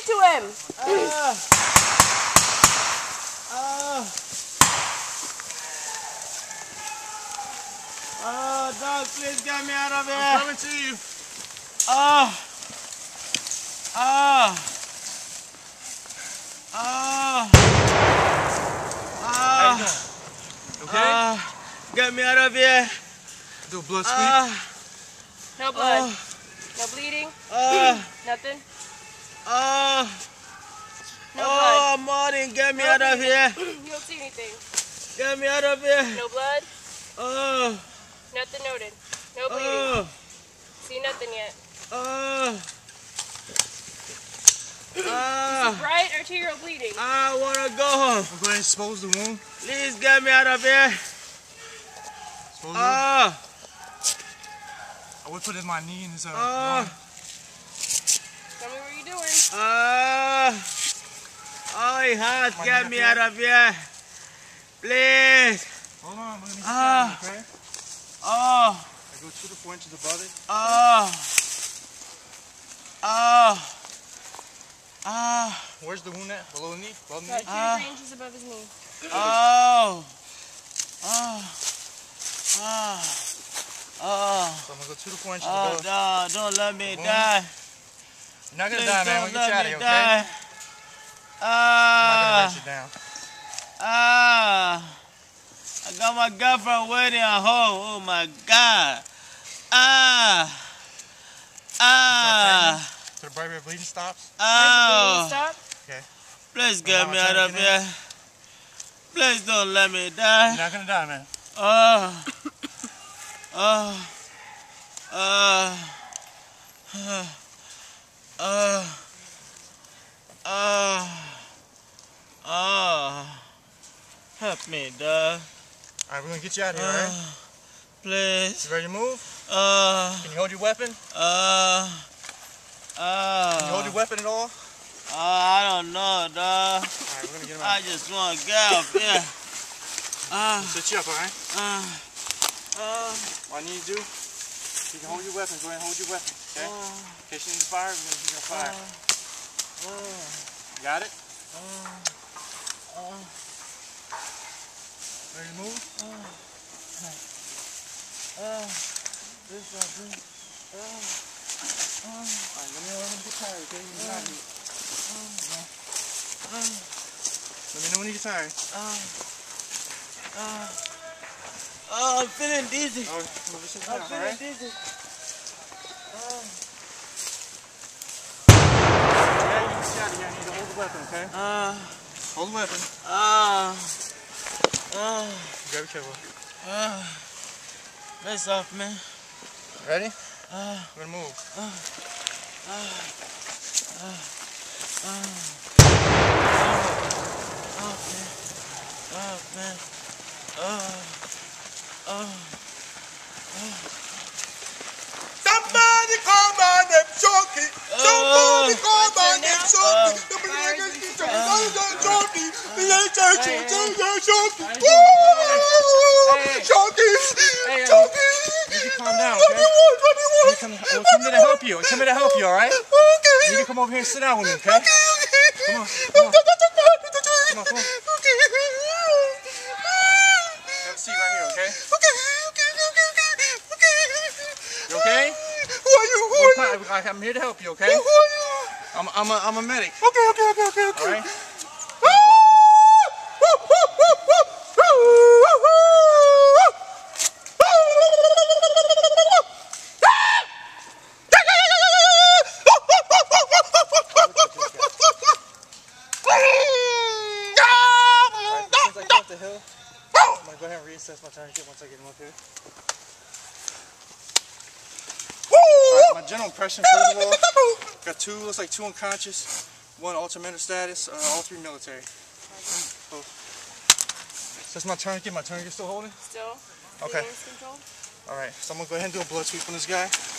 it to him. Dog, please get me out of here. I'm coming to you. How you doing? Okay? Get me out of here. Do a blood sweep. No blood. No bleeding. Nothing. No blood. Morning, get me out of here. You don't see anything. Get me out of here. No blood. Nothing noted. No bleeding. See nothing yet. Bright arterial bleeding. I want to go home. We'll go ahead and expose the wound. Please get me out of here. Expose I would put in my knee in his lung. Tell me what you're doing. It hurts. Get me out of here. Please. Hold on, we're going to get you, okay? I go 2 to 4 inches above it. Where's the wound at? Below the knee? Above the knee? 2 to 3 inches above his knee. So I'm going to go 2 to 4 inches above. No, don't let me die. You're not going to die, man. We'll get you out of here, okay? I'm not going to let you down. I got my girlfriend waiting at home. Oh my God. So the primary bleeding stops? Stop. Okay. Please get me out of here. Please don't let me die. You're not going to die, man. Help me, dog. Alright, we're going to get you out of here, alright? Please. You ready to move? Can you hold your weapon? Can you hold your weapon at all? I don't know, dog. Alright, we're going to get him I out. just want to get up here. We'll set you up, alright? What I need you to do, you can hold your weapon. Go ahead and hold your weapon, okay? In case you need to fire, we're going to fire. Got it? Ready to move? Alright, let me know when you get tired, okay? Let me know when you get tired. I'm feeling dizzy. Oh, move this down, I'm feeling alright? dizzy. Yeah, you can get out of here. I need to hold the weapon, okay? Hold the weapon. You gotta be careful. Mess off, man. Ready? We're gonna move. Somebody call my name Shoki. Somebody call my name Shoki. Calm down, okay? I'm coming to help you. I'm coming to help you, alright? You need to come over here and sit down with me, okay? Come on, come on. Come on, come on. Have a seat right here, okay? You okay? Who are you? I'm here to help you, okay? I'm a medic. Okay. Alright? I'm gonna go ahead and reassess my tourniquet once I get him up here. Alright, my general impression, first of all, got looks like 2 unconscious, 1 ultra status, all 3 military. So that's my tourniquet. My tourniquet still holding? Still. Okay. Controlled. Alright, so I'm gonna go ahead and do a blood sweep on this guy.